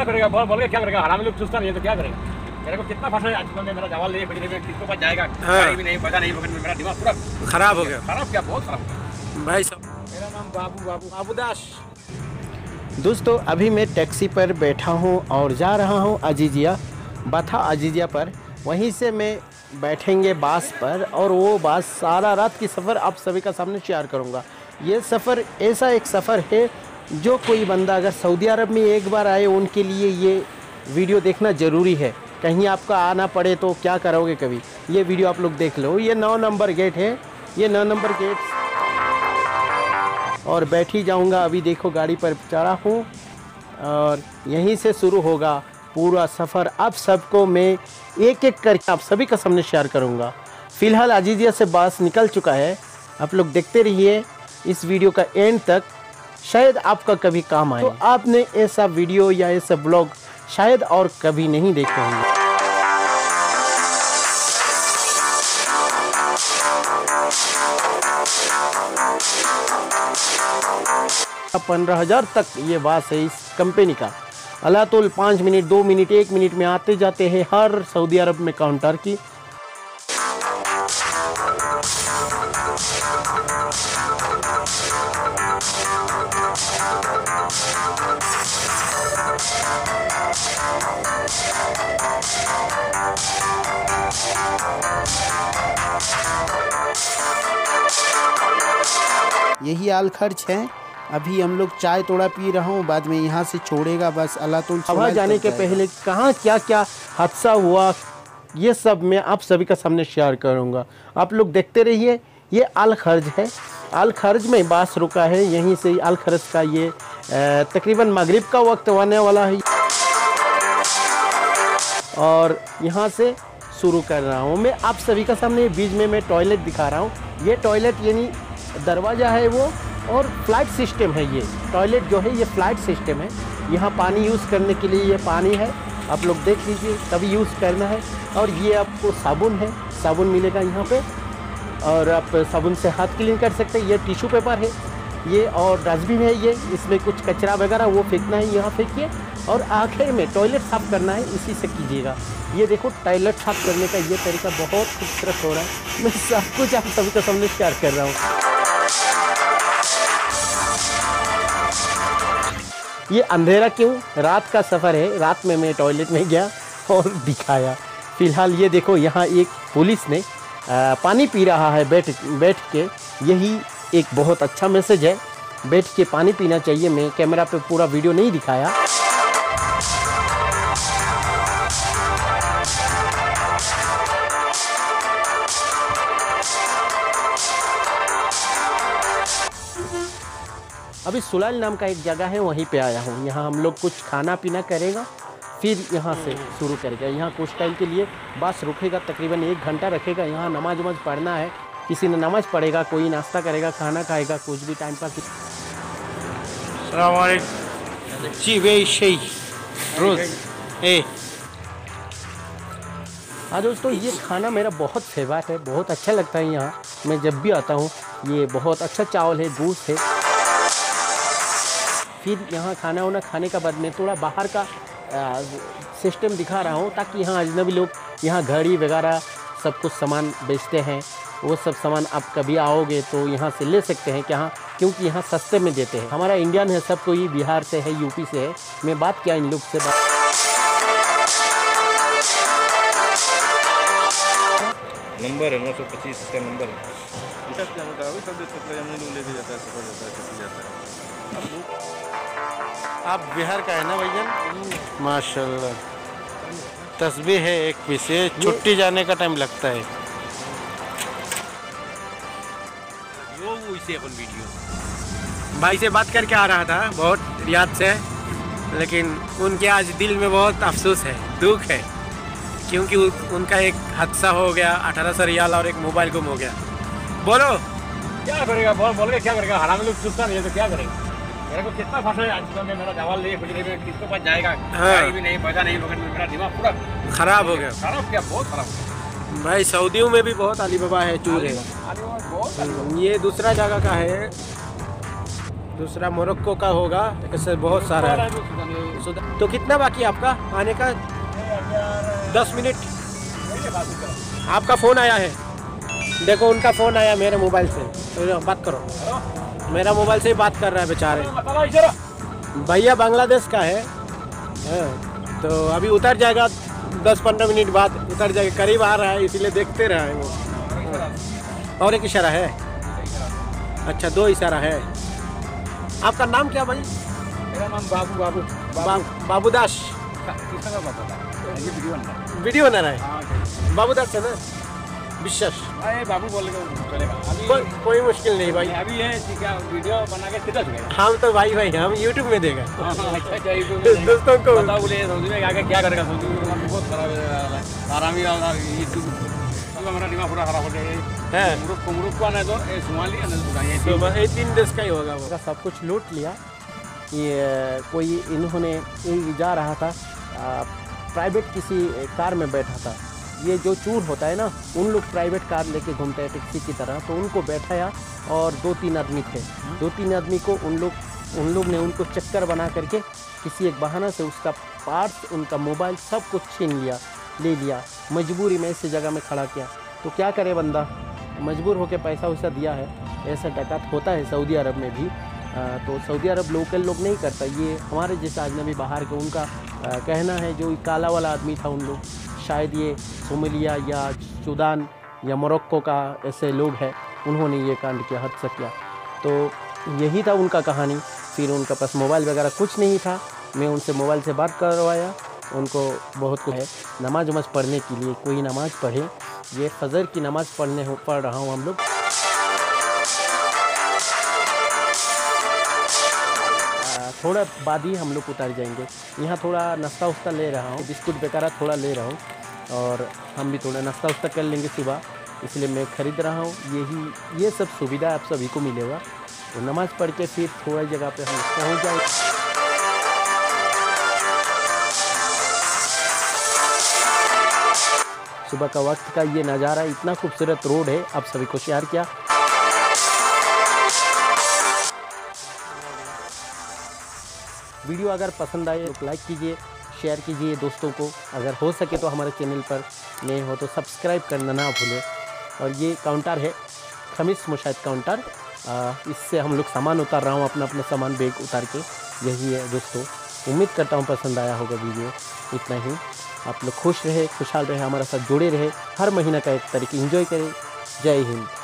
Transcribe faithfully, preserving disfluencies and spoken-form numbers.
क्या करेगा, बोल बोल के क्या करेगा, हरामी लोग चूसता नहीं है तो क्या करेगा। मेरे को कितना फंसा है आजकल में, मेरा जवाब ले बजने में किसको पास जाएगा, गाड़ी भी नहीं पता नहीं, मेरा दिमाग पूरा खराब हो गया। खराब क्या, बहुत खराब भाई साहब। मेरा नाम बाबू बाबू बाबू दास। दोस्तों अभी मैं टैक्सी पर बैठा हूँ और जा रहा हूँ अजीजिया, बाथा अजीजिया पर। वहीं से मैं बैठेंगे बास पर और वो बास सारा रात की सफ़र आप सभी का सामने शेयर करूँगा। ये सफ़र ऐसा एक सफ़र है जो कोई बंदा अगर सऊदी अरब में एक बार आए उनके लिए ये वीडियो देखना ज़रूरी है। कहीं आपका आना पड़े तो क्या करोगे कभी, ये वीडियो आप लोग देख लो। ये नौ नंबर गेट है, ये नौ नंबर गेट और बैठ ही जाऊँगा। अभी देखो गाड़ी पर चढ़ा हूँ और यहीं से शुरू होगा पूरा सफ़र। अब सबको मैं एक एक करके आप सभी का सामने शेयर करूँगा। फ़िलहाल अजीजिया से बस निकल चुका है, आप लोग देखते रहिए इस वीडियो का एंड तक, शायद आपका कभी काम आए। तो आपने ऐसा वीडियो या ऐसा ब्लॉग शायद और कभी नहीं देखे होंगे। पंद्रह हजार तक ये बास है इस कंपनी का। अलातुल पाँच मिनट दो मिनट एक मिनट में आते जाते हैं हर सऊदी अरब में काउंटर की। यही आल खर्च है। अभी हम लोग चाय थोड़ा पी रहा हूँ, बाद में यहाँ से छोड़ेगा बस अलातुल। वहाँ जाने के पहले कहाँ क्या क्या हादसा हुआ ये सब मैं आप सभी का सामने शेयर करूँगा, आप लोग देखते रहिए। ये आल खर्ज है, आल खर्ज में बास रुका है। यहीं से आल खर्ज का ये तकरीबन मगरिब का वक्त आने वाला है और यहाँ से शुरू कर रहा हूँ मैं आप सभी का सामने। बीच में मैं टॉयलेट दिखा रहा हूँ। ये टॉयलेट यानी दरवाज़ा है वो और फ्लाइट सिस्टम है। ये टॉयलेट जो है ये फ्लाइट सिस्टम है। यहाँ पानी यूज़ करने के लिए ये पानी है, आप लोग देख लीजिए, तभी यूज़ करना है। और ये आपको साबुन है, साबुन मिलेगा यहाँ पे और आप साबुन से हाथ क्लीन कर सकते हैं। ये टिश्यू पेपर है ये और डस्टबिन है ये, इसमें कुछ कचरा वगैरह वो फेंकना है, यहाँ फेंकिए। और आखिर में टॉयलेट साफ़ करना है, इसी से कीजिएगा। ये देखो टॉयलेट साफ़ करने का ये तरीका बहुत खूबसूरत हो रहा है। मैं सब कुछ आप सभी का सामने शेयर कर रहा हूँ। ये अंधेरा क्यों, रात का सफ़र है, रात में मैं टॉयलेट में गया और दिखाया। फ़िलहाल ये देखो यहाँ एक पुलिस ने आ, पानी पी रहा है बैठ बैठ के। यही एक बहुत अच्छा मैसेज है, बैठ के पानी पीना चाहिए। मैं कैमरा पे पूरा वीडियो नहीं दिखाया। अभी सुलाल नाम का एक जगह है, वहीं पे आया हूँ। यहाँ हम लोग कुछ खाना पीना करेगा, फिर यहाँ से शुरू करेगा। यहाँ कुछ टाइम के लिए बस रुकेगा, तकरीबन एक घंटा रखेगा। यहाँ नमाज वमाज पढ़ना है, किसी ने नमाज पढ़ेगा, कोई नाश्ता करेगा, खाना खाएगा, कुछ भी टाइम पास। जी वे शही रोज़ ए हाँ दोस्तों, ये खाना मेरा बहुत फेवरेट है, बहुत अच्छा लगता है। यहाँ मैं जब भी आता हूँ ये बहुत अच्छा चावल है, दूध है। फिर यहाँ खाना वाना खाने का बाद में थोड़ा बाहर का सिस्टम दिखा रहा हूँ, ताकि यहाँ अजनबी लोग यहाँ घड़ी वगैरह सब कुछ सामान बेचते हैं। वो सब सामान आप कभी आओगे तो यहाँ से ले सकते हैं क्या, क्योंकि यहाँ सस्ते में देते हैं। हमारा इंडियन है, सब कोई बिहार से है, यूपी से है। मैं बात किया इन लोग से, बात नंबर है नौ सौ पच्चीस का नंबर है। आप बिहार का है ना भैया? माशाल्लाह, तस्बीह है एक पीस, ये छुट्टी जाने का टाइम लगता है। यो इसे अपन वीडियो भाई से बात करके आ रहा था बहुत रियाद से, लेकिन उनके आज दिल में बहुत अफसोस है, दुख है, क्योंकि उनका एक हादसा हो गया। अठारह सौ रियाल और एक मोबाइल गुम हो गया। बोलो क्या करेगा, बोल बोल के क्या करेगा, हरामी लोग चूसता नहीं है तो क्या करेगा। मेरे को कितना फंसा है आजकल में, मेरा जवाब ले बजने में किसको पास जाएगा, गाड़ी भी नहीं पता नहीं, मेरा दिमाग पूरा खराब हो गया। खराब क्या, बहुत खराब भाई। सऊदियों में भी बहुत अली बाबा है, चूर है। ये दूसरा जगह का है, दूसरा मोरक्को का होगा, ऐसे बहुत सारा है। सुदा- तो कितना बाकी है आपका आने का? दस मिनट। आपका फ़ोन आया है, देखो उनका फ़ोन आया मेरे मोबाइल से, तो बात करो। मेरा मोबाइल से ही बात कर रहा है बेचारे। भैया बांग्लादेश का है, हाँ, तो अभी उतर जाएगा दस पंद्रह मिनट बाद उतर जाएगा, करीब आ रहा है इसीलिए देखते रहा है वो। हाँ। और एक इशारा है, अच्छा दो इशारा है। आपका नाम क्या भाई? मेरा नाम बाबू बाबू बा, बाबूदास। वीडियो बना रहा है बाबूदास है ना? विश्वास अरे बाबू बोल के चलेगा अभी। को, कोई मुश्किल नहीं भाई, अभी है ठीक है, वीडियो बना के सीधा चलेगा। हम तो भाई भाई हम यूट्यूब में देगा अच्छा अच्छा YouTube में दोस्तों को। बताओ बोले सऊदी में आके क्या करेगा? सऊदी में काम बहुत खराब है, आरामी यूट्यूब हमारा दिमाग पूरा खराब हो जाएगा। है मुरुक मुरुक को आना तो ये सोमाली आना तो तो बस ये तीन देश का ही होगा वो। का सब कुछ लूट लिया। ये कोई इन्होंने ये जा रहा था आ, प्राइवेट किसी कार में बैठा था। ये जो चूर होता है ना, उन लोग प्राइवेट कार लेके घूमते हैं टैक्सी की तरह, तो उनको बैठाया और दो तीन आदमी थे। दो तीन आदमी को उन लोग उन लोग ने उनको चक्कर बना करके किसी एक बहाना से उसका पार्ट्स, उनका मोबाइल सब कुछ छीन लिया, ले लिया। मजबूरी में इस जगह में खड़ा किया, तो क्या करे बंदा, मजबूर होकर पैसा वैसा दिया है। ऐसा डकैत होता है सऊदी अरब में भी। आ, तो सऊदी अरब लोकल लोग नहीं करता, ये हमारे जैसे अजनबी बाहर के उनका आ, कहना है। जो काला वाला आदमी था, उन लोग शायद ये सोमालिया या सूडान या मोरक्को का ऐसे लोग हैं, उन्होंने ये कांड किया, हद से किया। तो यही था उनका कहानी। फिर उनका पास मोबाइल वगैरह कुछ नहीं था, मैं उनसे मोबाइल से बात करवाया। उनको बहुत कुछ है, नमाज वमाज पढ़ने के लिए कोई नमाज पढ़े। ये फजर की नमाज पढ़ने हो पढ़ रहा हूँ हम लोग। थोड़ा बाद ही हम लोग उतर जाएंगे। यहाँ थोड़ा नाश्ता उस्ता ले रहा हूँ, बिस्कुट वगैरह थोड़ा ले रहा हूँ, और हम भी थोड़ा नाश्ता उस्ता कर लेंगे सुबह, इसलिए मैं ख़रीद रहा हूँ। यही ये सब सुविधा आप सभी को मिलेगा। तो नमाज़ पढ़ के फिर थोड़ा जगह पे हम पहुँच जाएंगे। सुबह का वक्त का ये नज़ारा, इतना खूबसूरत रोड है, आप सभी को शेयर किया। वीडियो अगर पसंद आए तो लाइक कीजिए, शेयर कीजिए दोस्तों को। अगर हो सके तो हमारे चैनल पर नए हो तो सब्सक्राइब करना ना भूलें। और ये काउंटर है, खमीस मुशाहिद काउंटर, इससे हम लोग सामान उतार रहा हूँ, अपना अपना सामान बैग उतार के। यही है दोस्तों, उम्मीद करता हूँ पसंद आया होगा वीडियो। इतना ही, आप लोग खुश रहे, खुशहाल रहे, हमारे साथ जुड़े रहे, हर महीना का एक तारीख एंजॉय करें। जय हिंद।